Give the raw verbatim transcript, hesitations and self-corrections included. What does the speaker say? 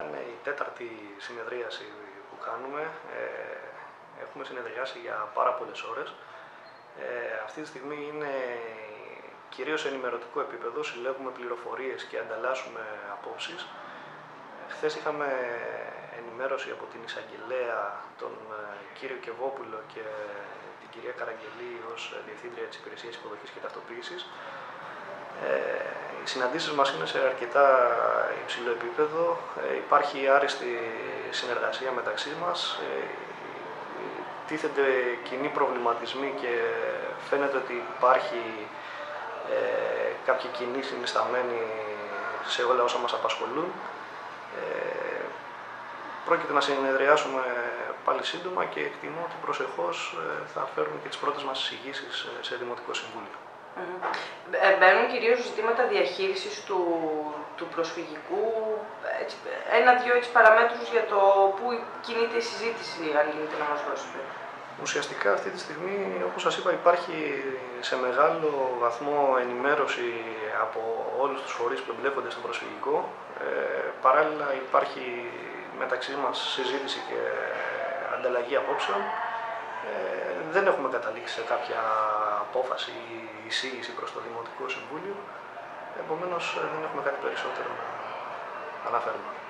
Είναι η τέταρτη συνεδρίαση που κάνουμε. Ε, έχουμε συνεδριάσει για πάρα πολλές ώρες. Ε, αυτή τη στιγμή είναι κυρίως σε ενημερωτικό επίπεδο, συλλέγουμε πληροφορίες και ανταλλάσσουμε απόψεις. Χθες είχαμε ενημέρωση από την εισαγγελέα, τον κύριο Κεβόπουλο και την κυρία Καραγγελή ως Διευθύντρια της Υπηρεσίας Υποδοχής και Ταυτοποίησης. Ε, οι συναντήσεις μας είναι σε αρκετά υψηλό επίπεδο. Ε, υπάρχει άριστη συνεργασία μεταξύ μας. Ε, τίθενται κοινοί προβληματισμοί και φαίνεται ότι υπάρχει ε, κάποια κοινή συνισταμένη σε όλα όσα μας απασχολούν. Ε, πρόκειται να συνεδριάσουμε πάλι σύντομα και εκτιμώ ότι προσεχώς θα φέρουμε και τις πρώτες μας εισηγήσεις σε Δημοτικό Συμβούλιο. Mm-hmm. Μπαίνουν κυρίως ζητήματα διαχείρισης του, του προσφυγικού, έτσι, ένα-δυο έτσι παραμέτρους για το πού κινείται η συζήτηση, αν γίνεται να μας δώσετε. Ουσιαστικά αυτή τη στιγμή, όπως σας είπα, υπάρχει σε μεγάλο βαθμό ενημέρωση από όλους τους φορείς που εμπλέκονται στο προσφυγικό. Ε, παράλληλα υπάρχει μεταξύ μας συζήτηση και ανταλλαγή απόψεων. Ε, δεν έχουμε καταλήξει σε κάποια απόφαση ή εισήγηση προς το Δημοτικό Συμβούλιο. Επομένως, δεν έχουμε κάτι περισσότερο να αναφέρουμε.